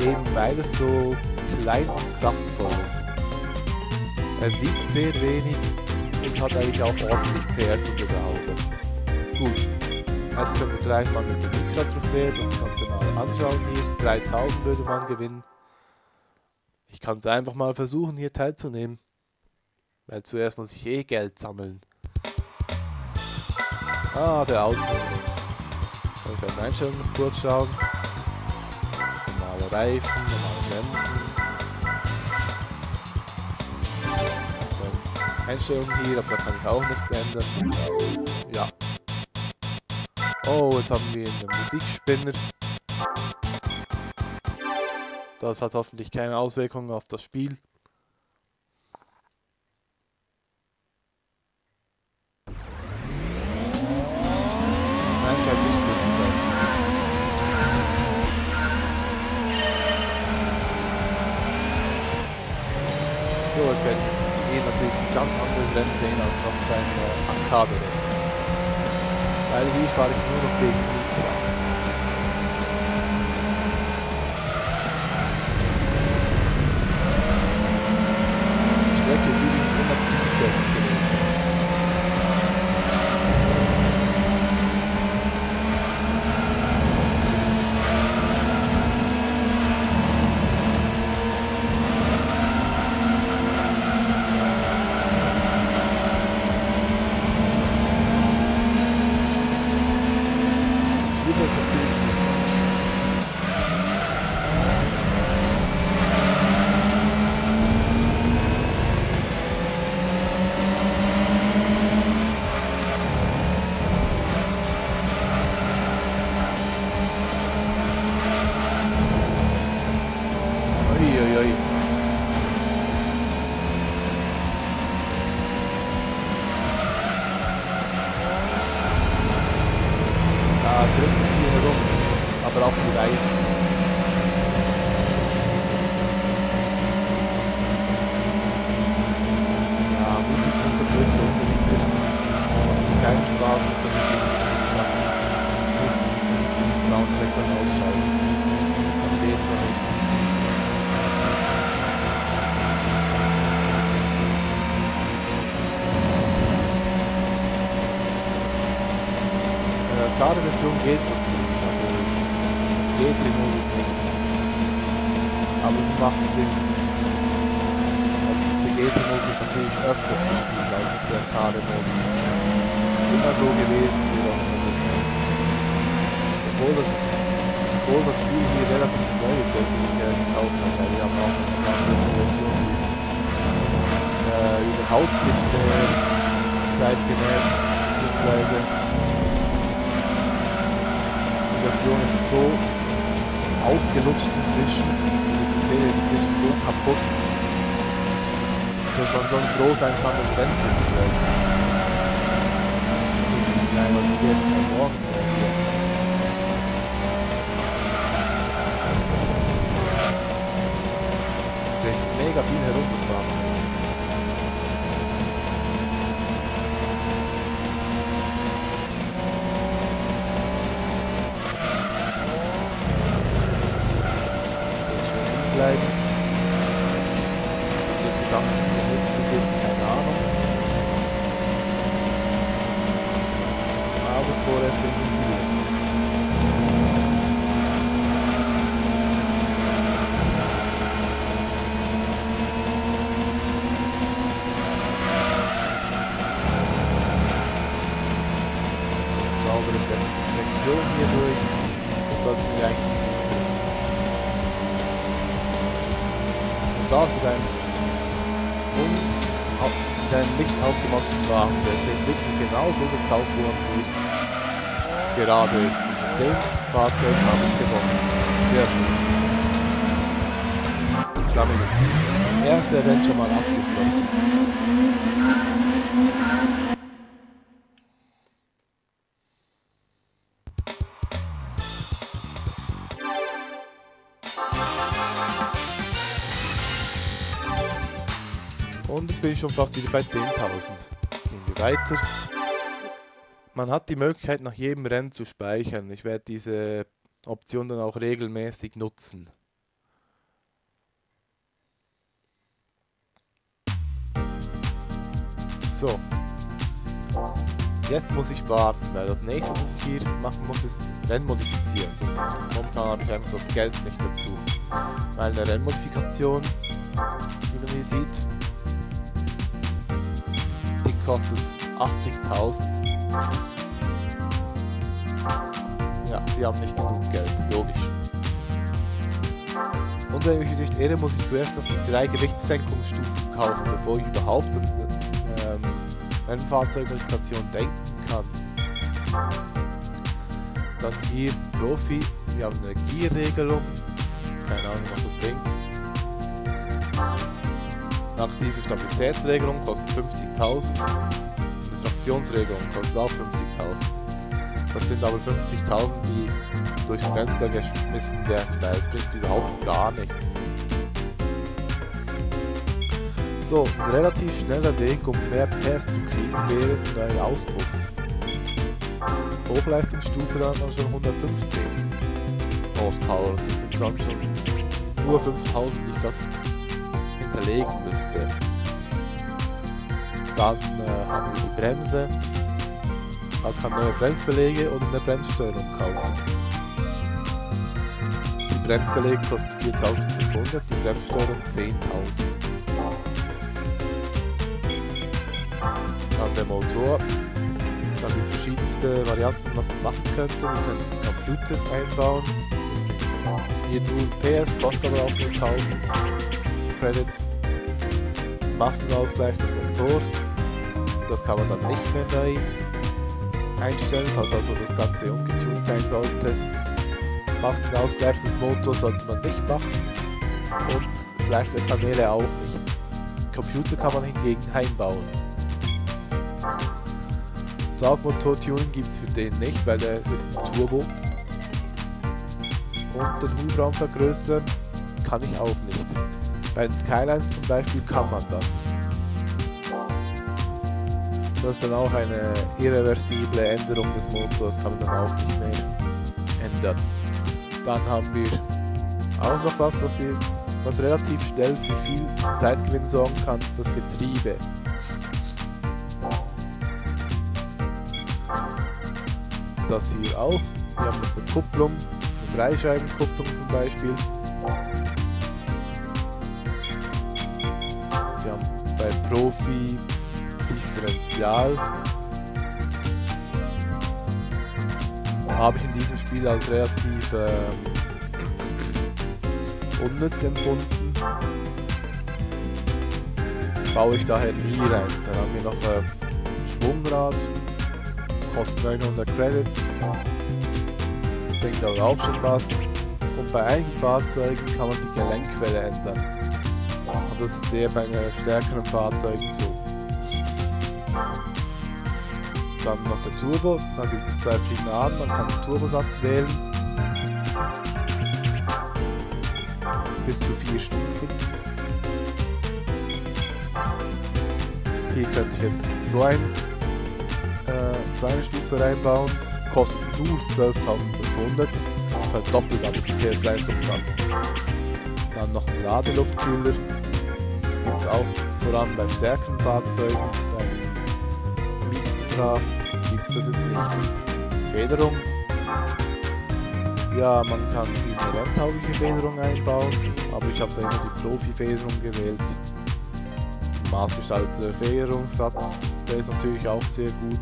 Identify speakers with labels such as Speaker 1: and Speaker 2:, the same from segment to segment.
Speaker 1: Eben weil es so klein und kraftvoll ist. Er wiegt sehr wenig und hat eigentlich auch ordentlich PS unter der Haube. Gut, jetzt können wir gleich mal mit der Mikra-Trophäe das Ganze mal anschauen hier. 3000 würde man gewinnen. Ich kann es einfach mal versuchen, hier teilzunehmen. Weil zuerst muss ich eh Geld sammeln. Ah, der Auto. Kann ich bei den Einstellungen noch kurz schauen. Normale Reifen, normale Bremsen. Einstellungen hier, aber da kann ich auch nichts ändern. Ja. Oh, jetzt haben wir einen Musikspinner. Das hat hoffentlich keine Auswirkungen auf das Spiel. Nein, scheint nicht so zu sein. So, jetzt werden wir hier natürlich ein ganz anderes Rennen sehen als noch beim Arcade-Rennen. Weil hier fahre ich nur noch gegen Mikras. Die Strecke ist übrigens immer zufällig gewählt. Driftet viel herum, aber auch die Reifen. Ja, Musik unterdrückt unbedingt. Das macht keinen Spaß mit der Musik. Ich muss den Soundtrack dann ausschalten. Das geht so nicht. Arcade-Version geht es natürlich, aber GT-Modus nicht. Aber es macht Sinn. Und der GT-Modus wird natürlich öfters gespielt als der Arcade-Modus. Ist immer so gewesen, jedoch muss es nicht. Obwohl das Spiel hier relativ neu ist, wenn ich gekauft habe, weil wir haben auch eine ganz andere Version diesen überhaupt nicht zeitgemäß, beziehungsweise die Version ist so ausgelutscht inzwischen, diese Szene ist inzwischen so kaputt, dass man schon froh sein kann, wenn Rennfest bleibt. Nein, was ich jetzt am Morgen hier. Es dreht mega viel herum, das Fahrzeug. Bleiben. Die dritte Gang jetzt hier nützlich ist, keine Ahnung. Aber vorerst bin ich hier. Saubere Sektion hier durch. Das sollte mich eigentlich ziehen. Das mit einem nicht aufgemotzten Wagen, der ist jetzt wirklich genauso gekauft worden, wie gerade ist. Und mit dem Fahrzeug habe ich gewonnen. Sehr schön. Damit ist das erste Event schon mal abgeschlossen. Und jetzt bin ich schon fast wieder bei 10.000. Gehen wir weiter. Man hat die Möglichkeit, nach jedem Rennen zu speichern. Ich werde diese Option dann auch regelmäßig nutzen. So. Jetzt muss ich warten, weil das nächste, was ich hier machen muss, ist Rennmodifizieren. Und momentan habe ich einfach das Geld nicht dazu. Weil eine Rennmodifikation, wie man hier sieht, die kostet 80.000. Ja, sie haben nicht genug Geld, logisch. Und wenn ich mich nicht irre, muss ich zuerst noch die 3 Gewichtssenkungsstufen kaufen, bevor ich überhaupt an Rennfahrzeugmodifikation denken kann. Dann hier Profi, wir haben eine Gierregelung, keine Ahnung was das bringt. Aktive Stabilitätsregelung kostet 50.000 und die Traktionsregelung kostet auch 50.000. Das sind aber 50.000, die durchs Fenster geschmissen werden, weil es bringt überhaupt gar nichts. So, ein relativ schneller Weg, um mehr PS zu kriegen, wäre ein Auspuff. Hochleistungsstufe dann schon 115 Horsepower. Das sind dann schon nur 5.000, die ich da hinterlegen müsste. Dann haben wir die Bremse. Man kann neue Bremsbeläge und eine Bremssteuerung kaufen. Die Bremsbeläge kosten 4.500, die Bremssteuerung 10.000. Dann der Motor. Dann gibt es verschiedenste Varianten, was man machen könnte. Wir können einen Computer einbauen. Hier nur PS, kostet aber auch nur 1000 Credits. Massenausgleich des Motors. Das kann man dann nicht mehr neu einstellen, falls also das Ganze ungetuned sein sollte. Massenausgleich des Motors sollte man nicht machen. Und vielleicht der Kanäle auch nicht. Computer kann man hingegen einbauen. Saugmotor-Tuning gibt es für den nicht, weil der ist ein Turbo. Und den Hubraum vergrößern kann ich auch nicht. Bei den Skylines zum Beispiel kann man das. Das ist dann auch eine irreversible Änderung des Motors, kann man dann auch nicht mehr ändern. Dann haben wir auch noch was relativ schnell für viel Zeitgewinn sorgen kann, das Getriebe. Das hier auch. Wir haben noch eine Kupplung, eine Dreischeibenkupplung zum Beispiel. Wir haben bei Profi Differential. Habe ich in diesem Spiel als relativ unnütz empfunden. Baue ich daher nie rein. Dann haben wir noch Schwungrad. Kostet 900 Credits, bringt aber auch schon was. Und bei einigen Fahrzeugen kann man die Gelenkquelle ändern. Und das ist eher bei stärkeren Fahrzeugen so. Dann noch der Turbo, dann gibt es 2 verschiedene Arten, man kann den Turbosatz wählen. Bis zu 4 Stufen. Hier könnte ich jetzt so eine Stufe reinbauen, kostet nur 12.500, verdoppelt aber die PS-Leistung fast. Dann noch ein Ladeluftkühler, gibt es auch vor allem bei stärkeren Fahrzeugen, beim Micra gibt es das jetzt nicht. Federung, ja, man kann eine renntaugliche Federung einbauen, aber ich habe da immer die Profi-Federung gewählt. Maßgestalteter Federungssatz, der ist natürlich auch sehr gut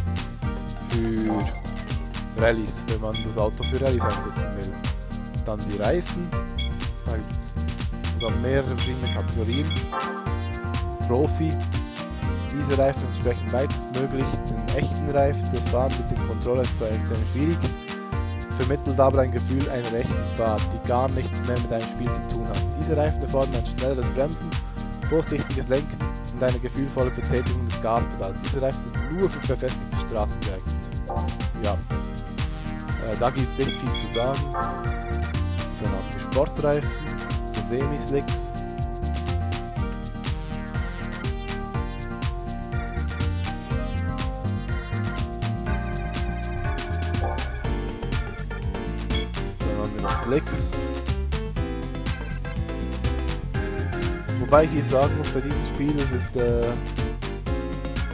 Speaker 1: für Rallyes, wenn man das Auto für Rallyes einsetzen will. Dann die Reifen, da gibt es sogar mehrere verschiedene Kategorien. Profi, diese Reifen entsprechen weitestmöglich den echten Reifen. Das Fahren mit dem Controller ist zwar extrem schwierig, vermittelt aber ein Gefühl einer echten Fahrt, die gar nichts mehr mit einem Spiel zu tun hat. Diese Reifen erfordern ein schnelleres Bremsen, vorsichtiges Lenken und eine gefühlvolle Betätigung des Gaspedals. Diese Reifen sind nur für befestigte Straßen geeignet. Ja, da gibt es nicht viel zu sagen. Dann haben wir Sportreifen, so Semi-Slicks. Dann haben wir noch Slicks. Wobei ich hier sagen muss, bei diesem Spiel, es ist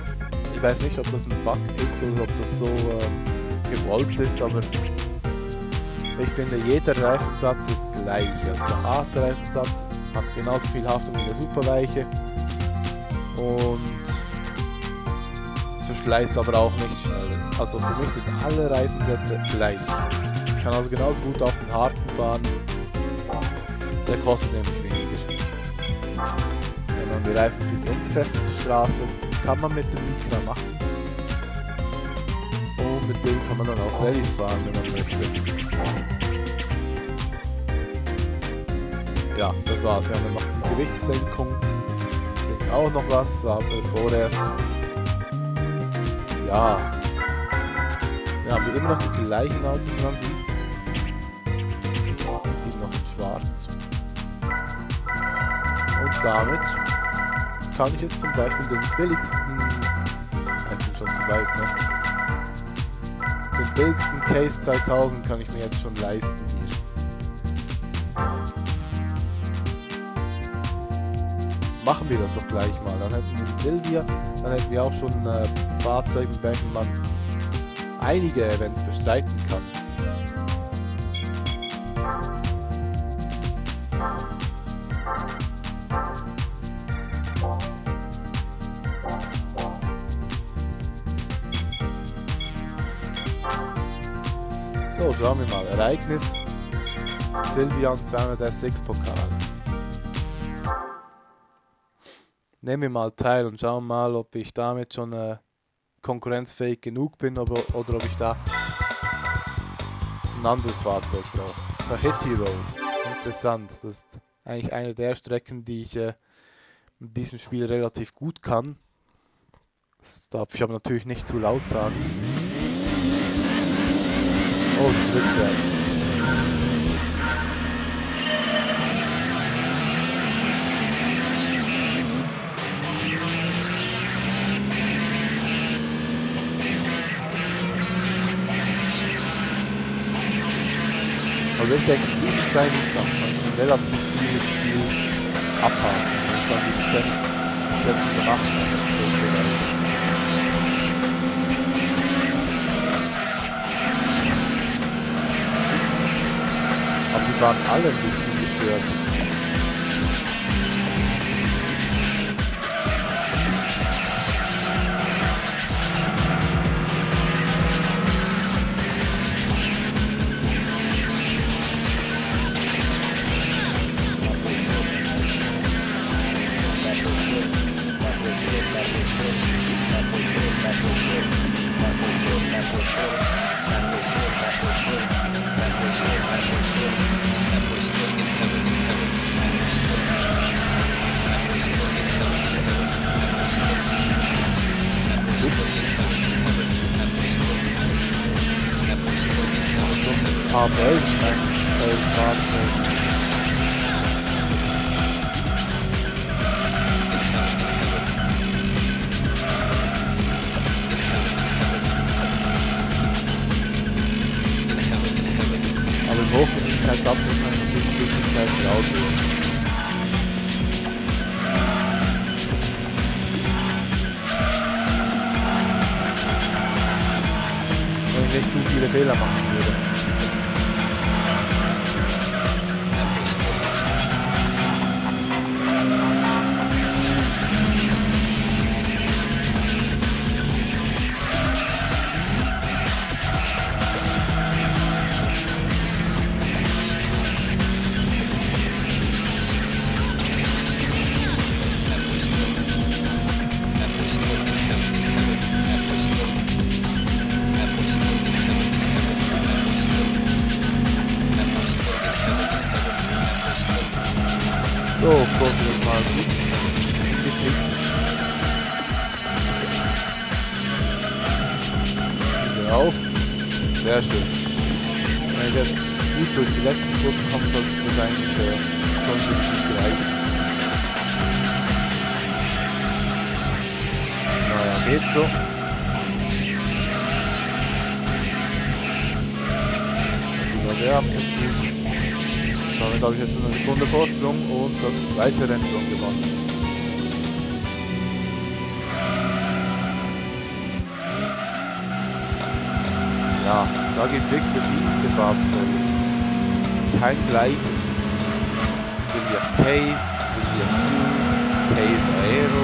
Speaker 1: Ich weiß nicht, ob das ein Bug ist oder ob das so gewollt ist, aber ich finde, jeder Reifensatz ist gleich. Also der harte Reifensatz hat genauso viel Haftung wie der superweiche und verschleißt aber auch nicht schnell. Also für mich sind alle Reifensätze gleich. Ich kann also genauso gut auf den harten fahren. Der kostet nämlich weniger. Wenn man die Reifen für die unbefestigte Straße kann man mit dem Micra machen. Und mit dem kann man dann auch Rallyes fahren, wenn man möchte. Ja, das war's. Wir haben dann noch die Gewichtssenkung. Bringt auch noch was, aber vorerst. Ja. Wir haben immer noch die gleichen Autos, wie man sieht. Die noch in schwarz. Und damit kann ich jetzt zum Beispiel den billigsten, ich bin schon zu weit, ne? Den billigsten Case 2000 kann ich mir jetzt schon leisten hier. Machen wir das doch gleich mal. Dann hätten wir den Silvia, dann hätten wir auch schon ein Fahrzeug, mit welchem man einige Events bestreiten kann. So, schauen wir mal. Ereignis Silvian 200SX Pokal. Nehmen wir mal teil und schauen mal, ob ich damit schon konkurrenzfähig genug bin oder ob ich da ein anderes Fahrzeug brauche. Zwar Hitty Road. Interessant. Das ist eigentlich eine der Strecken, die ich in diesem Spiel relativ gut kann. Das darf ich aber natürlich nicht zu laut sagen. Oh, das ist rückwärts. Also ich denke, diese kleinen Sachen kann ich schon relativ viel Spiel abhaken und dann die Lizenzen gemacht haben. Aber die waren alle ein bisschen gestört. Aber im Hochgeschwindigkeitsabschnitt kann ich natürlich ein bisschen Zeit rausholen. Wenn ich nicht zu viele Fehler machen würde. So, gucken wir mal gut. So, auf. Sehr schön. Wenn ich jetzt gut durch die letzten Kurven komme, sollte das eigentlich schon gut reichen. Naja, geht so. Wie war der abgespielt? Damit habe ich jetzt eine Sekunde Vorsprung und das zweite Rennen schon gewonnen. Da gibt es wirklich verschiedenste Fahrzeuge. Kein gleiches. Hier Case, hier Fuse, Case Aero.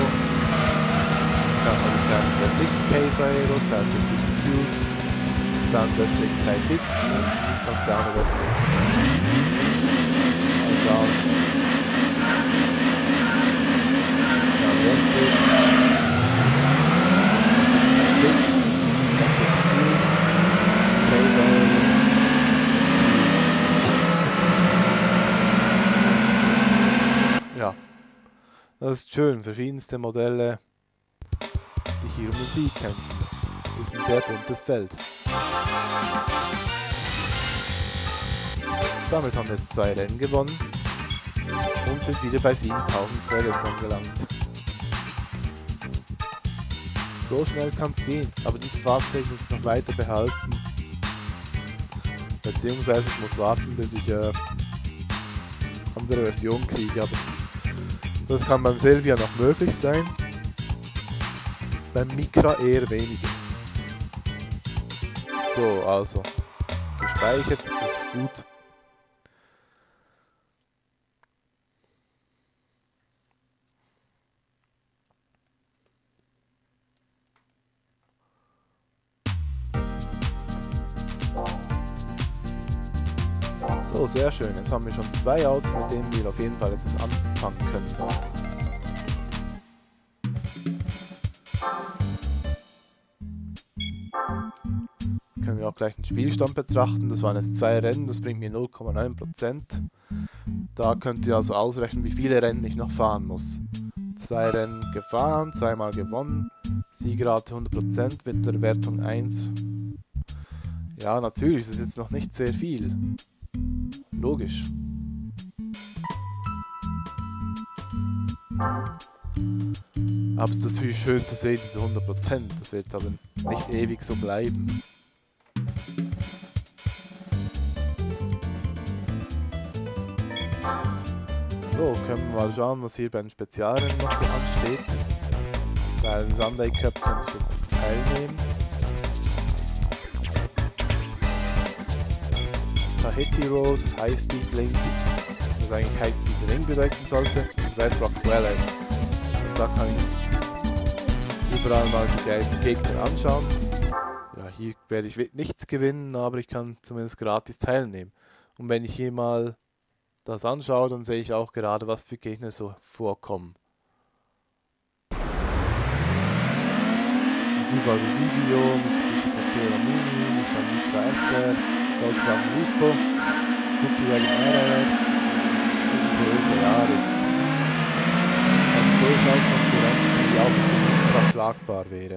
Speaker 1: Zander 6 Case Aero, Zander 6 Fuse, Zander 6 Type X und Nissan Zander 6. Also Zander 6, 6 Type X, 6 Fuse, Case Aero. Ja, das ist schön, verschiedenste Modelle, die hier um den Sieg kämpfen. Das ist ein sehr buntes Feld. Damit haben wir jetzt 2 Rennen gewonnen und sind wieder bei 7000 Credits angelangt. So schnell kann es gehen, aber diese Fahrzeuge muss ich noch weiter behalten. Beziehungsweise ich muss warten, bis ich andere Version kriege, aber das kann beim Silvia noch möglich sein, beim Micra eher weniger. So, also, gespeichert, das ist gut. So, sehr schön. Jetzt haben wir schon 2 Autos, mit denen wir auf jeden Fall etwas anfangen können. Jetzt können wir auch gleich den Spielstand betrachten. Das waren jetzt 2 Rennen, das bringt mir 0,9%. Da könnt ihr also ausrechnen, wie viele Rennen ich noch fahren muss. 2 Rennen gefahren, 2 Mal gewonnen, Siegerrate 100% mit der Wertung 1. Ja, natürlich, das ist jetzt noch nicht sehr viel. Logisch. Aber es ist natürlich schön zu sehen, diese 100%. Das wird aber nicht ewig so bleiben. So, können wir mal schauen, was hier beim Spezialrennen noch so ansteht. Bei dem Sunday Cup könnte ich das teilnehmen. Tahiti Road, High Speed Link, was eigentlich High Speed Ring bedeuten sollte, und Red Rock Valley. Und da kann ich jetzt überall mal die Gegner anschauen. Ja, hier werde ich nichts gewinnen, aber ich kann zumindest gratis teilnehmen. Und wenn ich hier mal das anschaue, dann sehe ich auch gerade, was für Gegner so vorkommen. Subaru Vivio, Mitsubishi Pajero Mini, Nissan Micra SR, Volkswagen Lupo, Suzuki Wagon RR und Toyota Yaris. Also durchaus Konkurrenz, die auch überschlagbar wäre.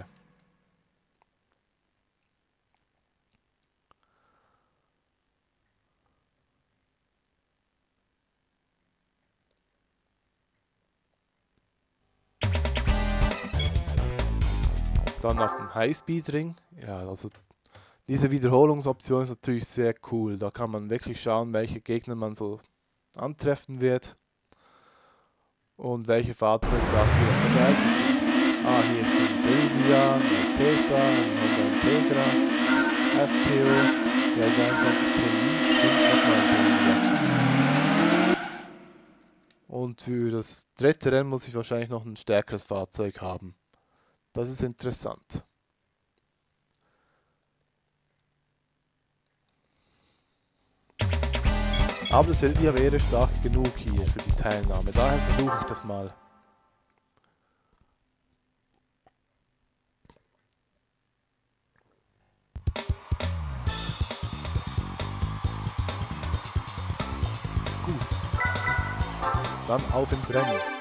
Speaker 1: Dann auf dem Highspeed-Ring. Ja, also diese Wiederholungsoption ist natürlich sehr cool. Da kann man wirklich schauen, welche Gegner man so antreffen wird und welche Fahrzeuge dafür geeignet sind. Ah, hier ist von Silvia, Tesa, Honda Integra, FTO, der 23 TI und nochmal ein Silvia. Und für das dritte Rennen muss ich wahrscheinlich noch ein stärkeres Fahrzeug haben. Das ist interessant. Aber Silvia wäre stark genug hier für die Teilnahme. Daher versuche ich das mal. Gut. Dann auf ins Rennen.